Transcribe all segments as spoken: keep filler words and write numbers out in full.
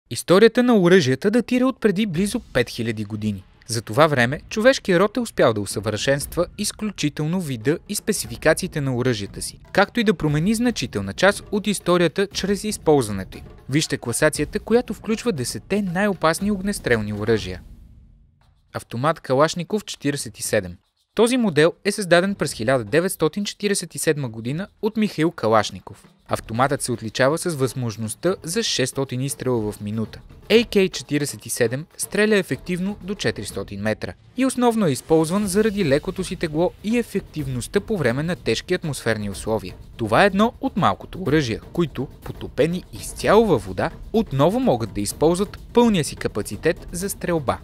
Историята на оръжията датира от преди близо пет хиляди години. За това време човешкият род е успял да усъвършенства изключително вида и спецификациите на оръжията си, както и да промени значителна част от историята чрез използването им. Вижте класацията, която включва десетте най-опасни огнестрелни оръжия. Автомат Калашников четиридесет и седем. Този модел е създаден през хиляда деветстотин четиридесет и седма година от Михаил Калашников. Автоматът се отличава с възможността за шестстотин изстрела в минута. Ей Кей четиридесет и седем стреля ефективно до четиристотин метра и основно е използван заради лекото си тегло и ефективността по време на тежки атмосферни условия. Това е едно от малкото оръжия, които, потопени изцяло във вода, отново могат да използват пълния си капацитет за стрелба.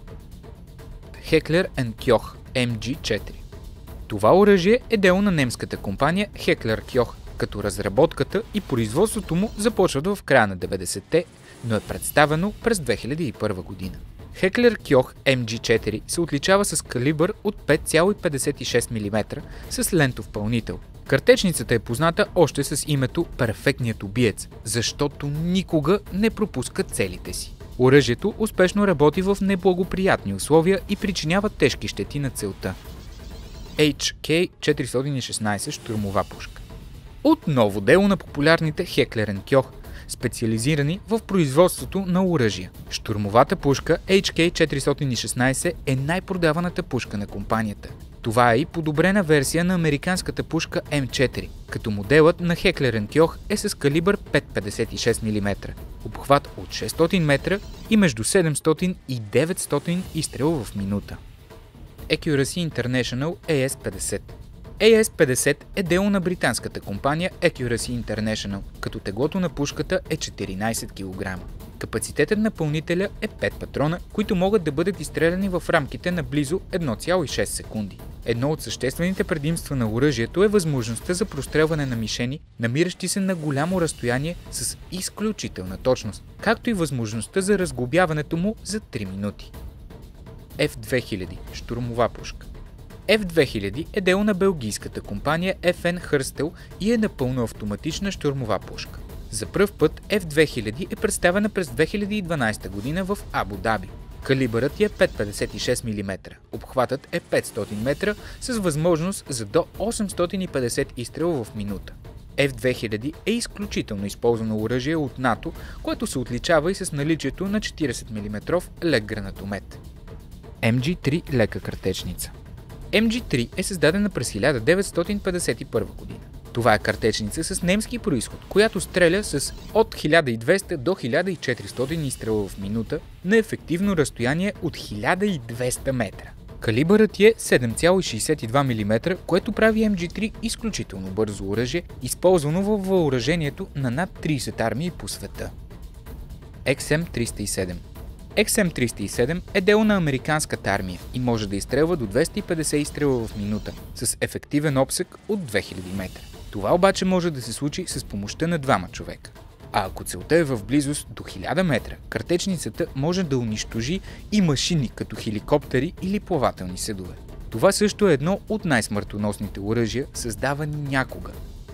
Хеклер енд Кьох Ем Джи четири. Това оръжие е дело на немската компания Хеклер Кьох, като разработката и производството му започват в края на деветдесетте, но е представено през две хиляди и първа година. Хеклер Кьох Ем Джи четири се отличава с калибър от пет цяло петдесет и шест милиметра с лентов пълнител. Картечницата е позната още с името Перфектният убиец, защото никога не пропуска целите си. Оръжието успешно работи в неблагоприятни условия и причинява тежки щети на целта. Ейч Кей четиристотин и шестнадесет щурмова пушка. Отново дело на популярните Хеклер енд Кьох, специализирани в производството на оръжия. Щурмовата пушка Ейч Кей четиристотин и шестнадесет е най-продаваната пушка на компанията. Това е и подобрена версия на американската пушка Ем четири, като моделът на Хеклер енд Кьох е с калибър пет цяло петдесет и шест милиметра, обхват от шестстотин метра и между седемстотин и деветстотин изстрела в минута. Accuracy International Ей Ес петдесет. Ей Ес петдесет е дело на британската компания Accuracy International, като теглото на пушката е четиринадесет килограма. Капацитетът на пълнителя е пет патрона, които могат да бъдат изстреляни в рамките на близо едно цяло и шест секунди. Едно от съществените предимства на оръжието е възможността за прострелване на мишени, намиращи се на голямо разстояние с изключителна точност, както и възможността за разглобяването му за три минути. Еф две хиляди – щурмова пушка. Еф две хиляди е дело на белгийската компания Еф Ен Хърстел и е напълно автоматична щурмова пушка. За пръв път Еф две хиляди е представена през две хиляди и дванадесета година в Абу Даби. Калибърът е пет цяло петдесет и шест милиметра, обхватът е петстотин метра с възможност за до осемстотин и петдесет изстрела в минута. Еф две хиляди е изключително използвано оръжие от НАТО, което се отличава и с наличието на четиридесет милиметров лек гранатомет. Ем Джи три лека картечница. Ем Джи три е създадена през хиляда деветстотин петдесет и първа година. Това е картечница с немски происход, която стреля с от хиляда и двеста до хиляда и четиристотин изстрела в минута на ефективно разстояние от хиляда и двеста метра. Калибърът е седем цяло шейсет и два милиметра, което прави Ем Джи три изключително бързо оръжие, използвано във въоръжението на над тридесет армии по света. Екс Ем триста и седем. Екс Ем триста и седем е дело на американската армия и може да изстрелва до двеста и петдесет изстрела в минута с ефективен обсег от две хиляди метра. Това обаче може да се случи с помощта на двама човека. А ако целта е в близост до хиляда метра, картечницата може да унищожи и машини като хеликоптери или плавателни съдове. Това също е едно от най-смъртоносните оръжия, създавани някога.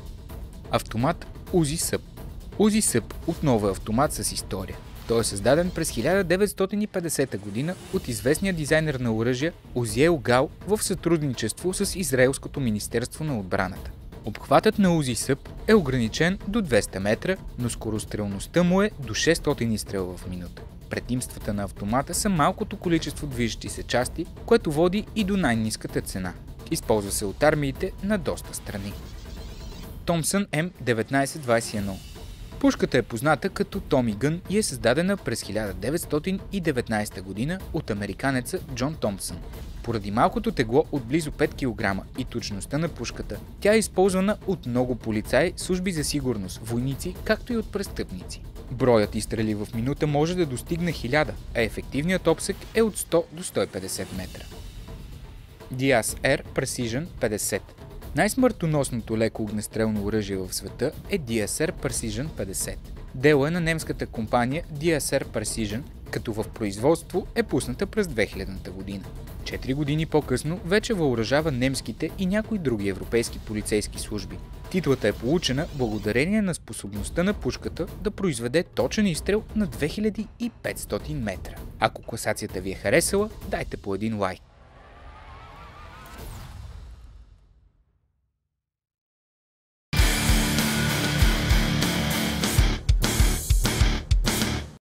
Автомат Узи Съб. Узи Съб отново е автомат с история. Той е създаден през хиляда деветстотин и петдесета година от известния дизайнер на оръжия Узиел Гал в сътрудничество с Израелското министерство на отбраната. Обхватът на Узи Съб е ограничен до двеста метра, но скорострелността му е до шестстотин изстрела в минута. Предимствата на автомата са малкото количество движещи се части, което води и до най-ниската цена. Използва се от армиите на доста страни. Томпсън Ем деветнадесет двадесет и едно. Пушката е позната като Томи Гън и е създадена през хиляда деветстотин и деветнадесета година от американеца Джон Томпсън. Поради малкото тегло от близо пет килограма и точността на пушката, тя е използвана от много полицаи, служби за сигурност, войници, както и от престъпници. Броят изстрели в минута може да достигне хиляда, а ефективният обсег е от сто до сто и петдесет метра. Диас Ер Precision петдесет. Най-смъртоносното леко огнестрелно оръжие в света е Ди Ес Ар Precision петдесет. Дело е на немската компания Ди Ес Ар Precision като в производство е пусната през две хилядната година. Четири години по-късно вече въоръжава немските и някои други европейски полицейски служби. Титлата е получена благодарение на способността на пушката да произведе точен изстрел на две хиляди и петстотин метра. Ако класацията ви е харесала, дайте по един лайк.